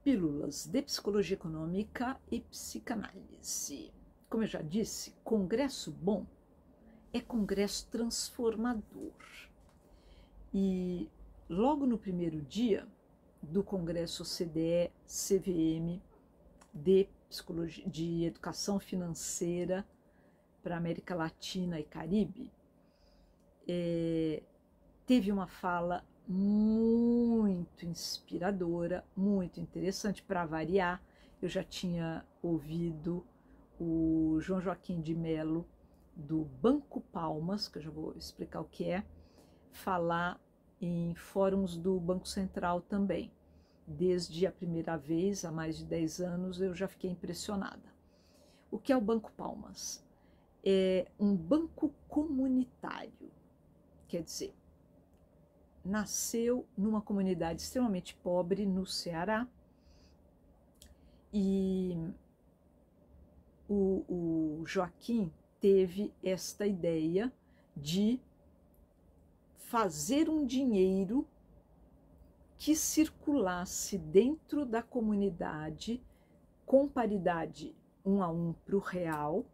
Pílulas de Psicologia Econômica e Psicanálise. Como eu já disse, congresso bom é congresso transformador. E logo no primeiro dia do congresso OCDE-CVM de Educação Financeira para América Latina e Caribe, teve uma fala muito inspiradora, muito interessante. Para variar, eu já tinha ouvido o João Joaquim de Mello, do Banco Palmas, que eu já vou explicar o que é, falar em fóruns do Banco Central também. Desde a primeira vez, há mais de 10 anos, eu já fiquei impressionada. O que é o Banco Palmas? É um banco comunitário, quer dizer, nasceu numa comunidade extremamente pobre no Ceará e o Joaquim teve esta ideia de fazer um dinheiro que circulasse dentro da comunidade com paridade 1 a 1 para o real,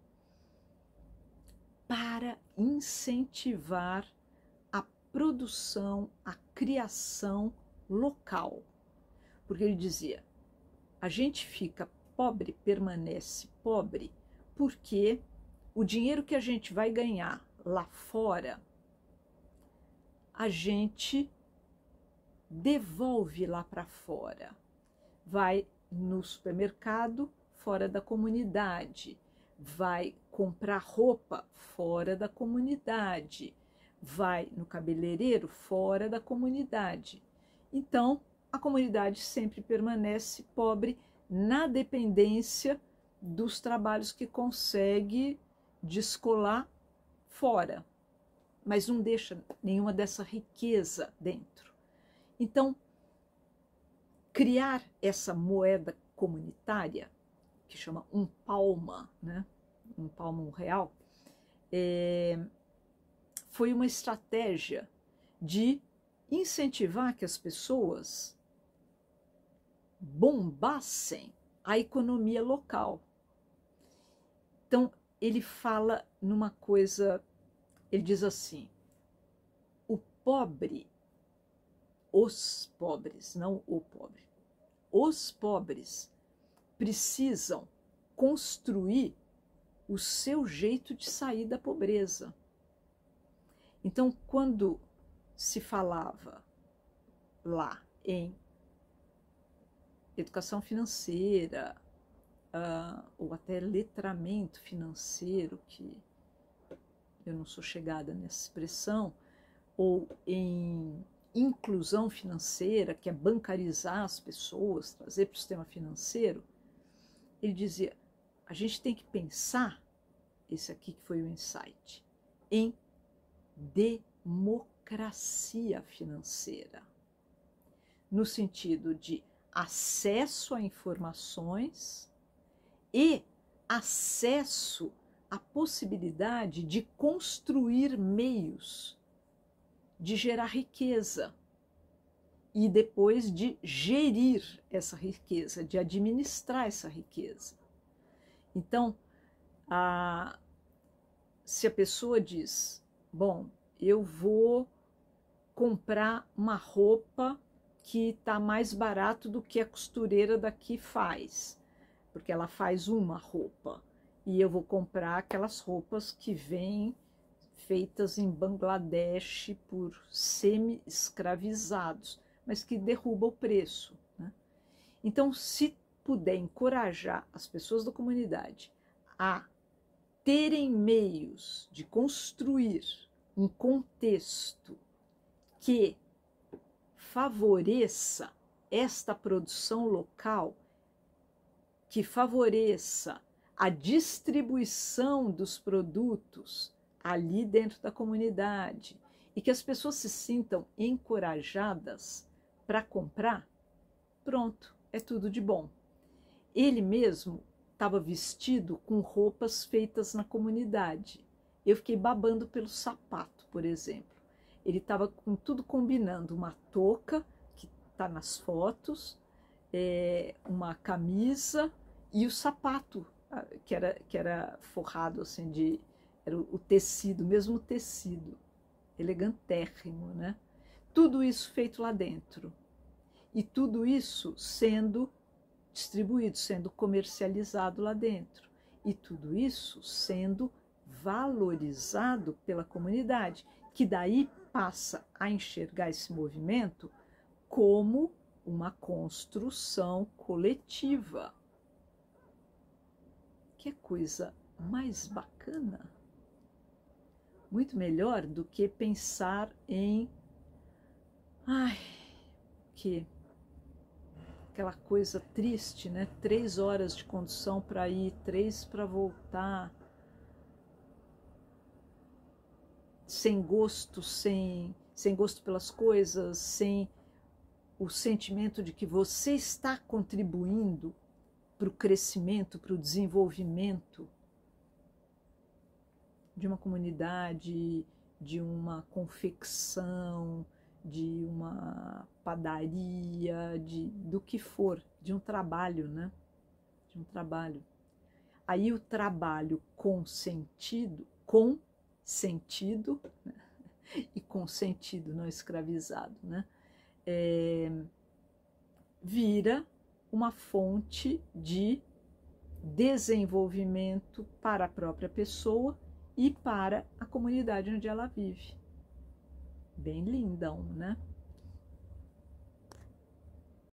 para incentivar a produção, a criação local. Porque ele dizia, a gente fica pobre, permanece pobre, porque o dinheiro que a gente vai ganhar lá fora, a gente devolve lá para fora. Vai no supermercado fora da comunidade, vai comprar roupa fora da comunidade, vai no cabeleireiro fora da comunidade. Então, a comunidade sempre permanece pobre na dependência dos trabalhos que consegue descolar fora, mas não deixa nenhuma dessa riqueza dentro. Então, criar essa moeda comunitária, que chama um palma, né? Um palma, um real, foi uma estratégia de incentivar que as pessoas bombassem a economia local. Então, ele fala numa coisa, ele diz assim, o pobre, os pobres, não o pobre, os pobres precisam construir o seu jeito de sair da pobreza. Então, quando se falava lá em educação financeira, ou até letramento financeiro, que eu não sou chegada nessa expressão, ou em inclusão financeira, que é bancarizar as pessoas, trazer para o sistema financeiro, ele dizia, a gente tem que pensar, esse aqui que foi o insight, em democracia financeira, no sentido de acesso a informações e acesso à possibilidade de construir meios de gerar riqueza e depois de gerir essa riqueza, de administrar essa riqueza. Então, se a pessoa diz, bom, eu vou comprar uma roupa que está mais barato do que a costureira daqui faz, porque ela faz uma roupa, e eu vou comprar aquelas roupas que vêm feitas em Bangladesh por semi-escravizados, mas que derruba o preço, né? Então, se puder encorajar as pessoas da comunidade a terem meios de construir um contexto que favoreça esta produção local, que favoreça a distribuição dos produtos ali dentro da comunidade e que as pessoas se sintam encorajadas para comprar, pronto, é tudo de bom. Ele mesmo estava vestido com roupas feitas na comunidade. Eu fiquei babando pelo sapato, por exemplo. Ele estava com tudo combinando, uma touca, que está nas fotos, uma camisa e o sapato, que era forrado assim era o tecido, mesmo tecido, elegantérrimo, né? Tudo isso feito lá dentro. E tudo isso sendo distribuído, sendo comercializado lá dentro. E tudo isso sendo valorizado pela comunidade, que daí passa a enxergar esse movimento como uma construção coletiva. Que coisa mais bacana! Muito melhor do que pensar em aquela coisa triste, né? 3 horas de condução para ir, 3 para voltar, sem gosto, sem gosto pelas coisas, sem o sentimento de que você está contribuindo para o crescimento, para o desenvolvimento de uma comunidade, de uma confecção, de uma padaria, do que for, de um trabalho, né? De um trabalho. Aí o trabalho com sentido, né? E com sentido, não escravizado, né? Vira uma fonte de desenvolvimento para a própria pessoa e para a comunidade onde ela vive. Bem lindão, né?